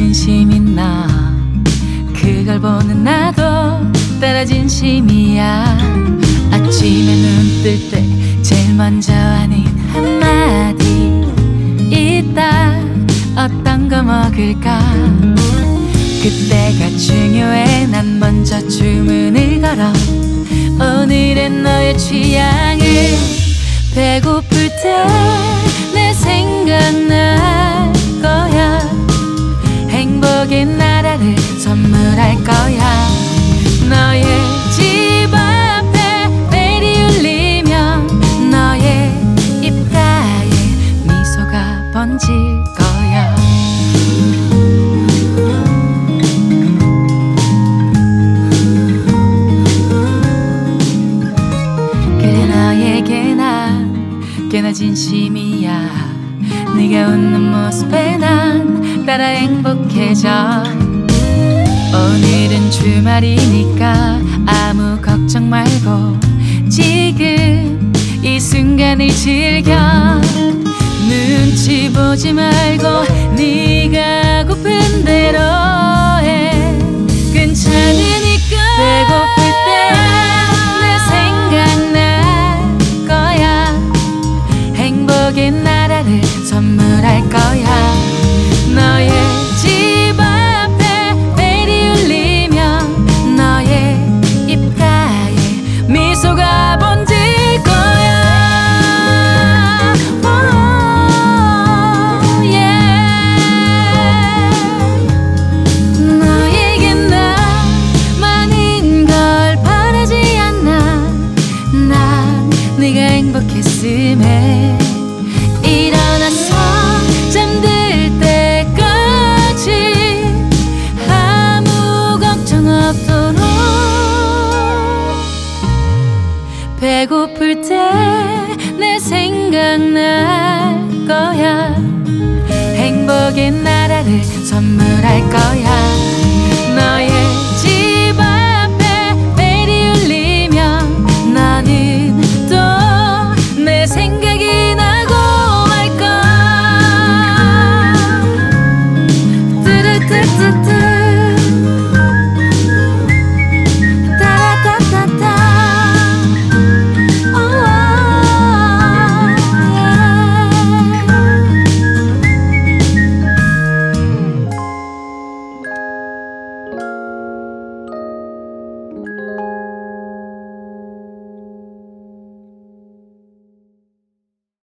진심인 너, 그걸 보는 나도 따라 진심이야. 아침에 눈 뜰 때 제일 먼저 하는 한마디 이따 어떤 거 먹을까? 그때가 중요해. 난 먼저 주문을 걸어 오늘은 너의 취향을. 배고플 때 내 생각날 거야. 행복의 나라를 선물할 거야. 너의 집 앞에 벨이 울리면 너의 입가에 미소가 번질 거야. 그래 너에게 난 꽤나 진심이야. 네가 웃는 모습에 난 따라 행복해져. 오늘은 주말이니까 아무 걱정 말고 지금 이 순간을 즐겨. 눈치 보지 말고 네가 고픈 대로 해. 괜찮으니까. 배고플 때 내 생각날 거야. 행복의 나라를 선물할 거야. 너의 집 앞에 벨이 울리면 너의 입가에 미소가 번질 거야. oh, yeah. 너에게 나 많은 걸 바라지 않아. 난 네가 행복했음에 일어나서 잠들 때까지 아무 걱정 없도록. 배고플 때 내 생각날 거야. 행복의 나라를 선물할 거야.